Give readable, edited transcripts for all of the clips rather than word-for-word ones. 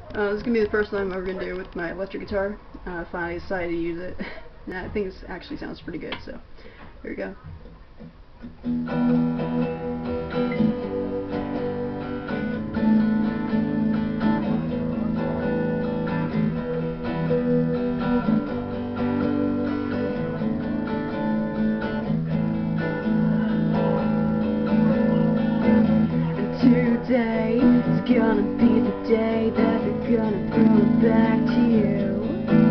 This is going to be the first time I'm ever going to do with my electric guitar. Finally decided to use it. And I think this actually sounds pretty good, so here we go. Today is gonna be the day that they're gonna throw it back to you.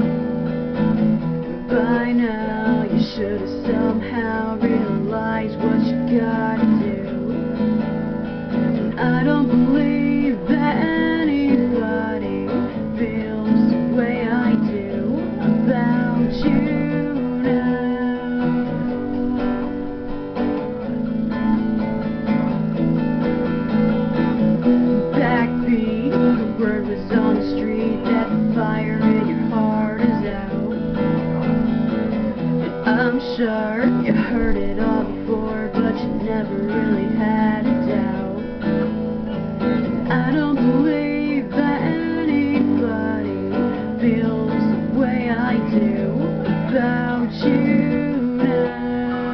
By now you should have somehow realized what you gotta do. And I don't believe that anybody feels the way I do about you. Word was on the street that the fire in your heart is out. And I'm sure you heard it all before, but you never really had a doubt. And I don't believe that anybody feels the way I do about you now.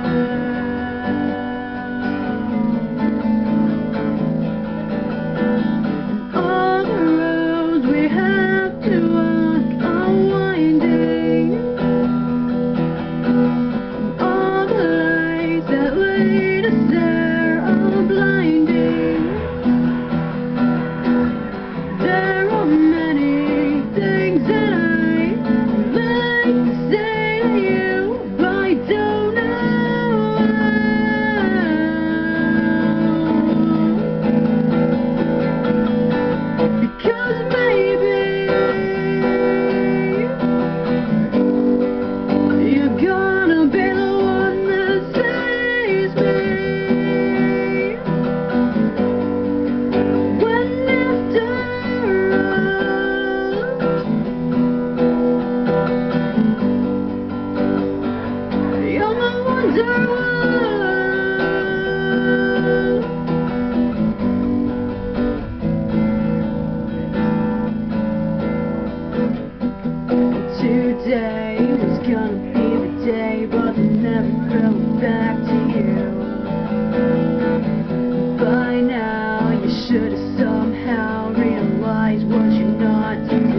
Today was gonna be the day, but they never throw it back to you. By now you should have somehow realized what you're not to do.